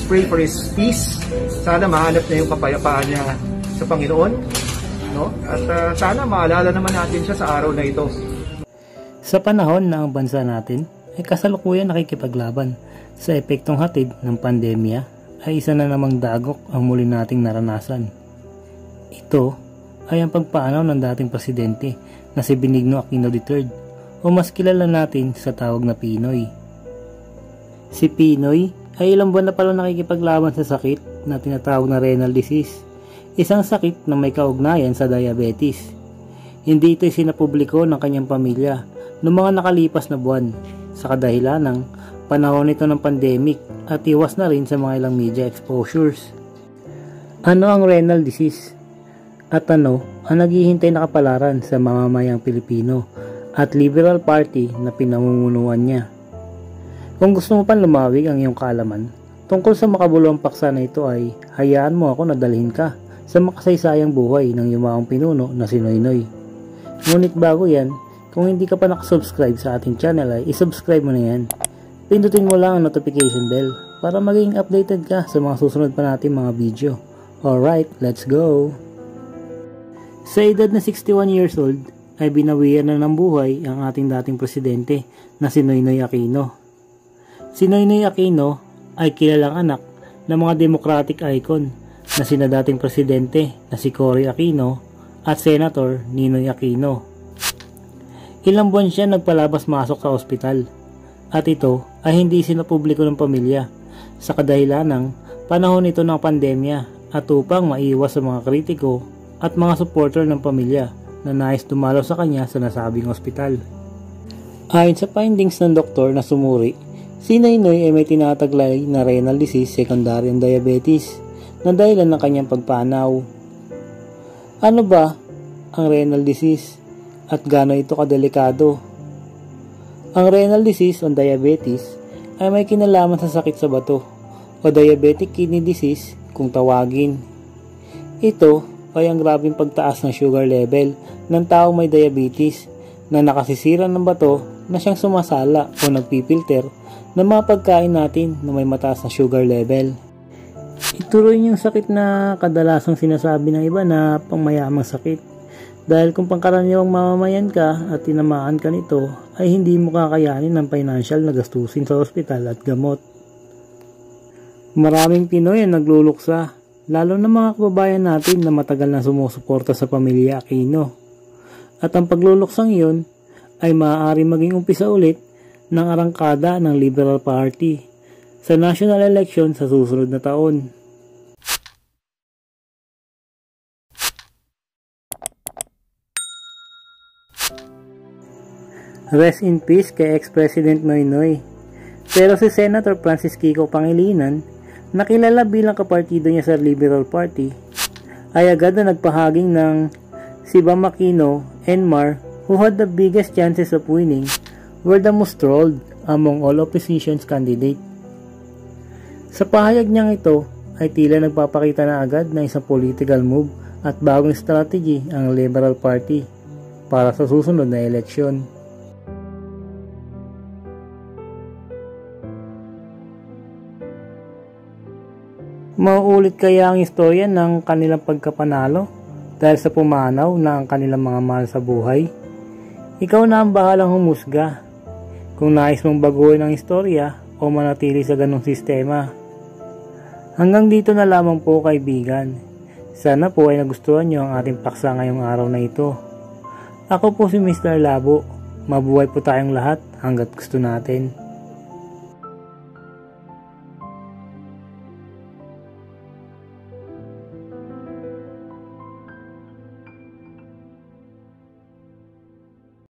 pray for His peace. Sana mahanap niya yung kapayapaan niya sa Panginoon, no? At sana maalala naman natin siya sa araw na ito. Sa panahon na ang bansa natin ay kasalukuyan nakikipaglaban sa epektong hatid ng pandemya, ay isa na namang dagok ang muli nating naranasan. Ito ay ang pagpaanaw ng dating presidente na si Benigno Aquino III, o mas kilala natin sa tawag na Pinoy. Si Pinoy ay ilang buwan na pala nakikipaglaban sa sakit na tinatawag na renal disease, isang sakit na may kaugnayan sa diabetes. Hindi ito sinapubliko ng kanyang pamilya noong mga nakalipas na buwan sa kadahilan ng panahon nito ng pandemic at iwas na rin sa mga ilang media exposures. Ano ang renal disease? At ano ang naghihintay na kapalaran sa mamamayang Pilipino at Liberal Party na pinamumunuan niya? Kung gusto mo pang lumawig ang iyong kaalaman tungkol sa makabuluhang paksa na ito, ay hayaan mo ako na dalhin ka sa makasaysayang buhay ng yumaong pinuno na si Noynoy. Ngunit bago yan, kung hindi ka pa nakasubscribe sa ating channel, ay isubscribe mo na yan. Pindutin mo lang ang notification bell para maging updated ka sa mga susunod pa natin mga video. Alright, let's go! Sa edad na 61 years old, ay binawian na ng buhay ang ating dating presidente na si Noynoy Aquino. Si Noynoy Aquino ay kilalang anak ng mga democratic icon na sina dating presidente na si Cory Aquino at Senator Ninoy Aquino. Ilang buwan siya nagpalabas-masok sa ospital, at ito ay hindi sinapubliko ng pamilya sa kadahilan ng panahon nito ng pandemya at upang maiwas sa mga kritiko at mga supporter ng pamilya na nais dumalaw sa kanya sa nasabing ospital. Ayon sa findings ng doktor na sumuri, si Noynoy ay may tinataglay na renal disease secondary and diabetes na dahilan ng kanyang pagpanaw. Ano ba ang renal disease at gaano ito kadelikado? Ang renal disease o diabetes ay may kinalaman sa sakit sa bato o diabetic kidney disease kung tawagin. Ito ay ang grabeng pagtaas ng sugar level ng taong may diabetes na nakasisira ng bato na siyang sumasala o nagpipilter ng mga pagkain natin na may mataas na sugar level. Ito rin yung sakit na kadalasang sinasabi ng iba na pangmayamang sakit. Dahil kung pangkaraniwang mamamayan ka at tinamaan ka nito, ay hindi mo kakayanin ng financial na gastusin sa ospital at gamot. Maraming Pinoy ang nagluluksa, lalo na mga kababayan natin na matagal na sumusuporta sa pamilya Aquino. At ang pagluluksang iyon ay maaari maging umpisa ulit ng arangkada ng Liberal Party sa national election sa susunod na taon. Rest in peace kay ex-president Noynoy. Pero si Senator Francis Kiko Pangilinan, na kilala bilang kapartido niya sa Liberal Party, ay agad na nagpahaging ng si Bam Aquino and Mar, who had the biggest chances of winning, were the most trolled among all opposition's candidate. Sa pahayag niyang ito ay tila nagpapakita na agad na isang political move at bagong strategy ang Liberal Party para sa susunod na eleksyon. Mauulit kaya ang istorya ng kanilang pagkapanalo dahil sa pumanaw na ang kanilang mga mahal sa buhay? Ikaw na ang bahalang humusga kung nais mong baguhin ang istorya o manatili sa ganong sistema. Hanggang dito na lamang po kaibigan. Sana po ay nagustuhan nyo ang ating paksa ngayong araw na ito. Ako po si Mr. Labo. Mabuhay po tayong lahat hanggat gusto natin.